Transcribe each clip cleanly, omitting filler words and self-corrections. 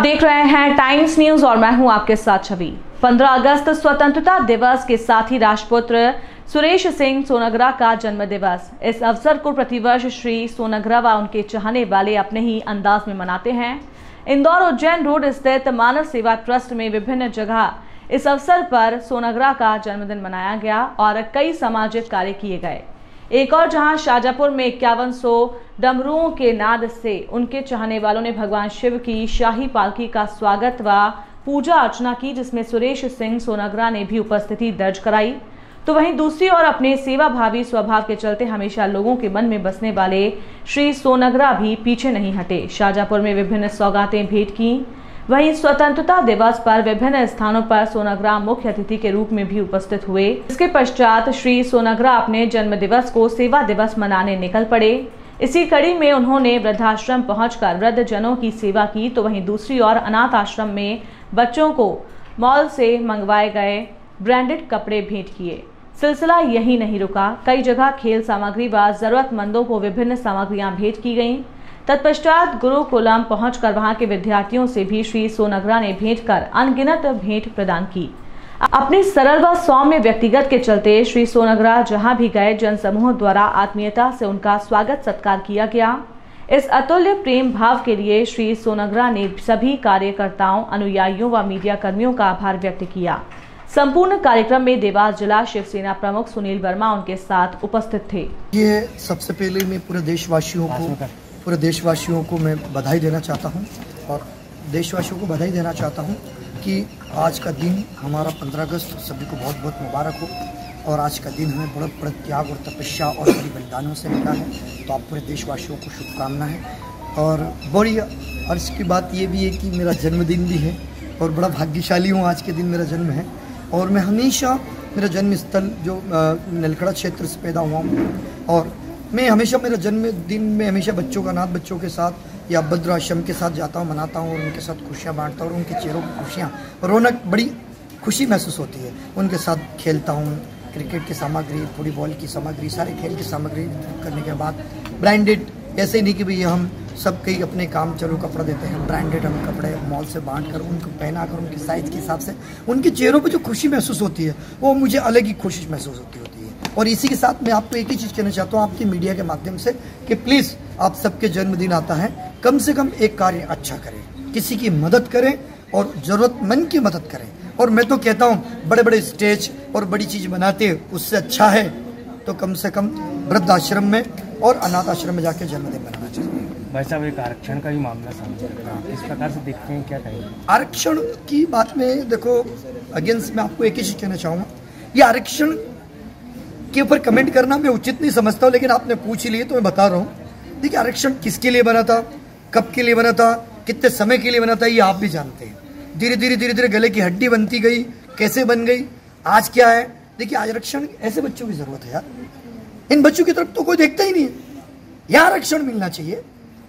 देख रहे हैं टाइम्स न्यूज और मैं हूं आपके साथ छवि। 15 अगस्त स्वतंत्रता दिवस के साथ ही राजपुत्र सुरेश सिंह सोनग्रा का जन्म दिवस। इस अवसर को प्रतिवर्ष श्री सोनग्रा व उनके चाहने वाले अपने ही अंदाज में मनाते हैं। इंदौर उज्जैन रोड स्थित मानव सेवा ट्रस्ट में विभिन्न जगह इस अवसर पर सोनग्रा का जन्मदिन मनाया गया और कई सामाजिक कार्य किए गए। एक और जहां शाजापुर में 5100 डमरुओं के नाद से उनके चाहने वालों ने भगवान शिव की शाही पालकी का स्वागत व पूजा अर्चना की, जिसमें सुरेश सिंह सोनग्रा ने भी उपस्थिति दर्ज कराई। तो वहीं दूसरी ओर अपने सेवा भावी स्वभाव के चलते हमेशा लोगों के मन में बसने वाले श्री सोनग्रा भी पीछे नहीं हटे। शाजापुर में विभिन्न सौगातें भेंट की। वहीं स्वतंत्रता दिवस पर विभिन्न स्थानों पर सोनग्रा मुख्य अतिथि के रूप में भी उपस्थित हुए। इसके पश्चात श्री सोनग्रा अपने जन्म दिवस को सेवा दिवस मनाने निकल पड़े। इसी कड़ी में उन्होंने वृद्धाश्रम पहुंचकर वृद्ध जनों की सेवा की। तो वहीं दूसरी ओर अनाथ आश्रम में बच्चों को मॉल से मंगवाए गए ब्रांडेड कपड़े भेंट किए। सिलसिला यही नहीं रुका, कई जगह खेल सामग्री व जरूरतमंदों को विभिन्न सामग्रियां भेंट की गईं। तत्पश्चात गुरुकुलम पहुंचकर वहां के विद्यार्थियों से भी श्री सोनग्रा ने भेंट कर अनगिनत भेंट प्रदान की। अपने सरल व सौम्य व्यक्तिगत के चलते श्री सोनग्रा जहां भी गए जनसमूह द्वारा आत्मीयता से उनका स्वागत सत्कार किया गया। इस अतुल्य प्रेम भाव के लिए श्री सोनग्रा ने सभी कार्यकर्ताओं, अनुयायियों व मीडिया कर्मियों का आभार व्यक्त किया। संपूर्ण कार्यक्रम में देवास जिला शिवसेना प्रमुख सुनील वर्मा उनके साथ उपस्थित थे। ये सबसे पहले मैं पूरे देशवासियों को मैं बधाई देना चाहता हूँ और देशवासियों को बधाई देना चाहता हूँ कि आज का दिन हमारा 15 अगस्त सभी को बहुत बहुत मुबारक हो। और आज का दिन हमें बड़ा त्याग और तपस्या और बड़ी बलिदानों से मिला है, तो आप पूरे देशवासियों को शुभकामना है। और बड़ी अर्ज की बात ये भी है कि मेरा जन्मदिन भी है और बड़ा भाग्यशाली हूँ, आज के दिन मेरा जन्म है। और मैं हमेशा मेरा जन्म स्थल जो नलखड़ा क्षेत्र से पैदा हुआ हूँ और मैं हमेशा मेरा जन्मदिन में हमेशा बच्चों का अनाथ बच्चों के साथ या भद्र आश्रम के साथ जाता हूँ, मनाता हूँ और उनके साथ खुशियाँ बांटता हूँ और उनके चेहरों की खुशियाँ रौनक बड़ी खुशी महसूस होती है। उनके साथ खेलता हूँ, क्रिकेट की सामग्री, वॉलीबॉल की सामग्री, सारे खेल की सामग्री करने के बाद ब्रांडेड, ऐसे नहीं कि भैया हम सब कई अपने काम चलो कपड़ा देते हैं, ब्रांडेड हम कपड़े मॉल से बांट कर उनको पहना कर उनकी साइज के हिसाब से उनके चेहरों पर जो खुशी महसूस होती है वो मुझे अलग ही खुशी महसूस होती है। और इसी के साथ मैं आपको एक ही चीज़ कहना चाहता हूँ आपकी मीडिया के माध्यम से कि प्लीज़ आप सबके जन्मदिन आता है, कम से कम एक कार्य अच्छा करें, किसी की मदद करें और ज़रूरतमंद की मदद करें। और मैं तो कहता हूँ बड़े बड़े स्टेज और बड़ी चीज़ बनाते उससे अच्छा है तो कम से कम वृद्ध आश्रम में और अनाथ आश्रम में जाके जन्मदिन मनाना चाहिए। भाई साहब, एक आरक्षण का भी मामला सामने आ रहा है, इस प्रकार से देखते हैं, क्या कहेंगे? आरक्षण की बात में देखो अगेंस्ट मैं आपको एक ही चीज़ कहना चाहूँगा, ये आरक्षण के ऊपर कमेंट करना मैं उचित नहीं समझता हूँ, लेकिन आपने पूछ ही लिए तो मैं बता रहा हूँ। देखिए आरक्षण किसके लिए बना था, कब के लिए बना था, कितने समय के लिए बना था, ये आप भी जानते हैं। धीरे धीरे गले की हड्डी बनती गई, कैसे बन गई, आज क्या है। देखिए आरक्षण ऐसे बच्चों की जरूरत है यार, इन बच्चों की तरफ तो कोई देखता ही नहीं है। यह आरक्षण मिलना चाहिए,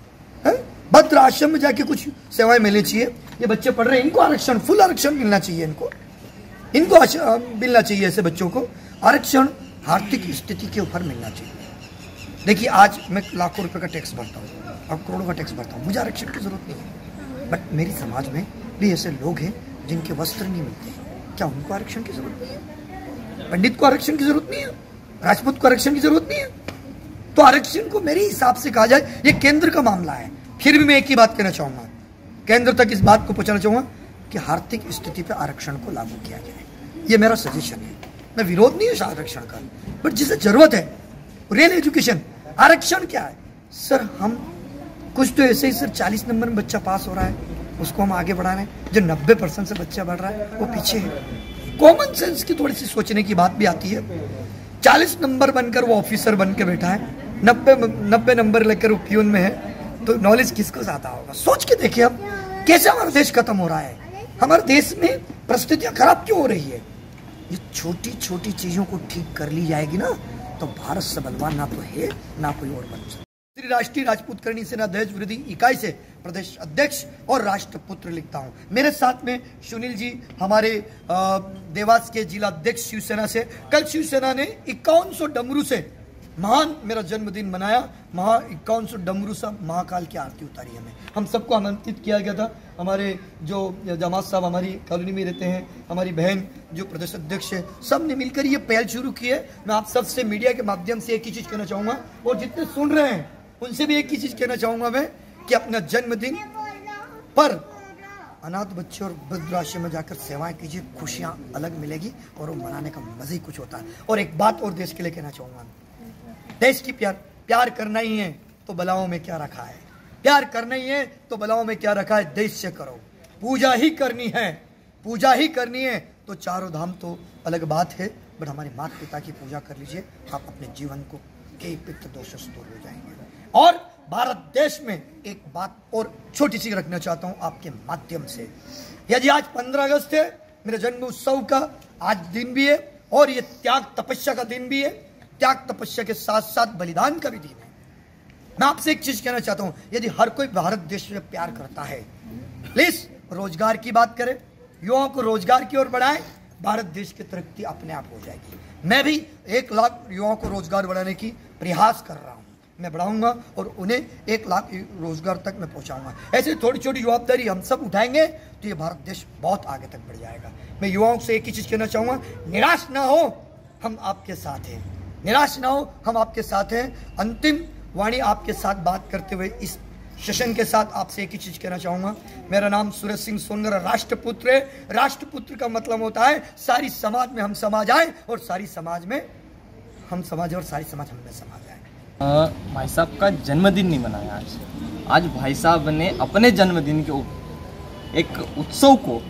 भद्र आश्रम में जाके कुछ सेवाएं मिलनी चाहिए। ये बच्चे पढ़ रहे हैं, इनको आरक्षण, फुल आरक्षण मिलना चाहिए, इनको मिलना चाहिए। ऐसे बच्चों को आरक्षण आर्थिक स्थिति के ऊपर मिलना चाहिए। देखिए आज मैं लाखों रुपए का टैक्स भरता हूँ और करोड़ों का टैक्स भरता हूँ, मुझे आरक्षण की जरूरत नहीं है। बट मेरे समाज में भी ऐसे लोग हैं जिनके वस्त्र नहीं मिलते, क्या उनको आरक्षण की जरूरत नहीं है? पंडित को आरक्षण की जरूरत नहीं है, राजपूत को आरक्षण की जरूरत नहीं है। तो आरक्षण को मेरे हिसाब से कहा जाए ये केंद्र का मामला है। फिर भी मैं एक ही बात कहना चाहूंगा, केंद्र तक इस बात को पहुंचाना चाहूंगा कि आर्थिक स्थिति पर आरक्षण को लागू किया जाए। ये मेरा सजेशन है, मैं विरोध नहीं है आरक्षण का, बट जिसे जरूरत है रियल एजुकेशन। आरक्षण क्या है सर, हम कुछ तो ऐसे ही सर 40 नंबर में बच्चा पास हो रहा है उसको हम आगे बढ़ा रहे हैं, जो 90% से बच्चा बढ़ रहा है वो पीछे है। कॉमन सेंस की थोड़ी सी सोचने की बात भी आती है। 40 नंबर बनकर वो ऑफिसर बन के बैठा है, 90 नंबर लेकर वो पियून में है, तो नॉलेज किसको ज्यादा होगा? सोच के देखिए अब कैसे हमारा देश खत्म हो रहा है, हमारे देश में परिस्थितियां खराब क्यों हो रही है। ये छोटी छोटी चीजों को ठीक कर ली जाएगी ना तो भारत से बलवान ना तो है ना कोई और बन सकता। श्री राष्ट्रीय राजपूत करणी सेना दहेज विरोधी इकाई से प्रदेश अध्यक्ष और राष्ट्रपुत्र लिखता हूं। मेरे साथ में सुनील जी हमारे देवास के जिला अध्यक्ष शिवसेना से। कल शिवसेना ने 5100 डमरू से महान मेरा जन्मदिन मनाया। 5100 डमरू साहब महाकाल की आरती उतारी हमें, हम सबको आमंत्रित किया गया था। हमारे जो जमात साहब हमारी कॉलोनी में रहते हैं, हमारी बहन जो प्रदेश अध्यक्ष है, सब ने मिलकर ये पहल शुरू की है। मैं आप सबसे मीडिया के माध्यम से एक ही चीज कहना चाहूंगा, और जितने सुन रहे हैं उनसे भी एक ही चीज कहना चाहूंगा मैं, कि अपना जन्मदिन पर अनाथ बच्चे और वृद्धाश्रम में जाकर सेवाएं कीजिए, खुशियां अलग मिलेगी और वो मनाने का मजा ही कुछ होता है। और एक बात और देश के लिए कहना चाहूंगा, देश की प्यार करना ही है तो बलाओं में क्या रखा है, प्यार करना ही है तो बलाओं में क्या रखा है, देश से करो। पूजा ही करनी है, पूजा ही करनी है तो चारों धाम तो अलग बात है, बट हमारे माता पिता की पूजा कर लीजिए, आप अपने जीवन को कई पितृ दोषों से दूर हो जाएंगे। और भारत देश में एक बात और छोटी सी रखना चाहता हूं आपके माध्यम से, यदि आज 15 अगस्त है, मेरे जन्म उत्सव का आज दिन भी है, और ये त्याग तपस्या का दिन भी है, त्याग तपस्या के साथ साथ बलिदान का भी दिन है। मैं आपसे एक चीज कहना चाहता हूं, यदि हर कोई भारत देश में प्यार करता है, प्लीज रोजगार की बात करें, युवाओं को रोजगार की ओर बढ़ाएं, भारत देश की तरक्की अपने आप हो जाएगी। मैं भी 1 लाख युवाओं को रोजगार बढ़ाने की प्रयास कर रहा हूं, मैं बढ़ाऊंगा और उन्हें 1 लाख रोजगार तक मैं पहुंचाऊंगा। ऐसे थोड़ी छोटी जवाबदारी हम सब उठाएंगे तो ये भारत देश बहुत आगे तक बढ़ जाएगा। मैं युवाओं से एक ही चीज कहना चाहूंगा, निराश ना हो, हम आपके साथ हैं, निराश ना हो, हम आपके साथ हैं। अंतिम वाणी आपके साथ बात करते हुए इस सेशन के साथ आपसे एक ही चीज कहना चाहूंगा, मेरा नाम सूरज सिंह सोनगरा राष्ट्रपुत्र है। राष्ट्रपुत्र का मतलब होता है सारी समाज में हम समा जाए, और सारी समाज में हम समाज, और सारी समाज हम में समा जाए। भाई साहब का जन्मदिन नहीं मनाया आज भाई साहब ने अपने जन्मदिन के एक उत्सव को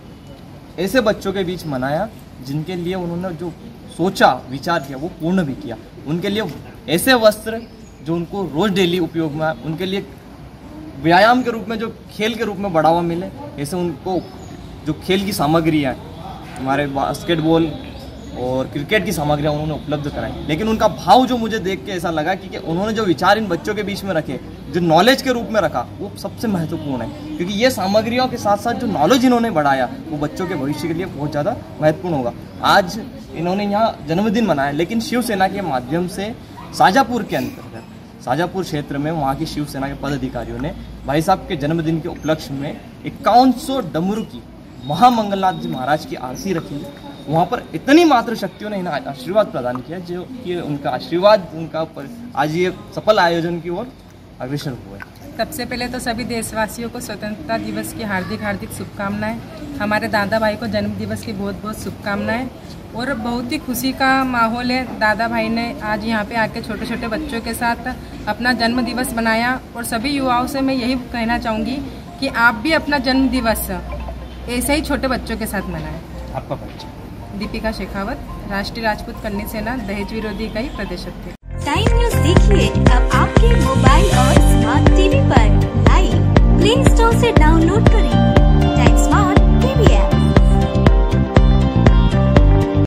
ऐसे बच्चों के बीच मनाया जिनके लिए उन्होंने जो सोचा विचार किया वो पूर्ण भी किया। उनके लिए ऐसे वस्त्र जो उनको रोज डेली उपयोग में, उनके लिए व्यायाम के रूप में, जो खेल के रूप में बढ़ावा मिले, ऐसे उनको जो खेल की सामग्रियाँ हमारे बास्केटबॉल और क्रिकेट की सामग्रियाँ उन्होंने उपलब्ध कराई। लेकिन उनका भाव जो मुझे देख के ऐसा लगा कि उन्होंने जो विचार इन बच्चों के बीच में रखे, जो नॉलेज के रूप में रखा, वो सबसे महत्वपूर्ण है, क्योंकि ये सामग्रियों के साथ साथ जो नॉलेज इन्होंने बढ़ाया वो बच्चों के भविष्य के लिए बहुत ज़्यादा महत्वपूर्ण होगा। आज इन्होंने यहाँ जन्मदिन मनाया, लेकिन शिवसेना के माध्यम से शाजापुर के अंतर्गत, शाजापुर क्षेत्र में वहाँ की शिवसेना के पदाधिकारियों ने भाई साहब के जन्मदिन के उपलक्ष्य में 5100 डमरू की महामंगलनाथ जी महाराज की आरती रखी। वहाँ पर इतनी मात्र शक्तियों ने इन्हें आशीर्वाद प्रदान किया, जो कि उनका आशीर्वाद, उनका आज ये सफल आयोजन की ओर अग्रसर हुए। सबसे पहले तो सभी देशवासियों को स्वतंत्रता दिवस की हार्दिक हार्दिक शुभकामनाएं। हमारे दादा भाई को जन्म दिवस की बहुत बहुत शुभकामनाएं। और बहुत ही खुशी का माहौल है। दादा भाई ने आज यहाँ पे आके छोटे छोटे बच्चों के साथ अपना जन्म दिवस मनाया। और सभी युवाओं से मैं यही कहना चाहूँगी कि आप भी अपना जन्म दिवस ऐसे ही छोटे बच्चों के साथ मनाएं। आपका परिचय? दीपिका शेखावत, राष्ट्रीय राजपूत कन्या सेना दहेज विरोधी इकाई प्रदेश अध्यक्ष। टाइम न्यूज देखिए अब आपके मोबाइल और स्मार्ट टीवी पर लाइव प्ले स्टोर से डाउनलोड करें।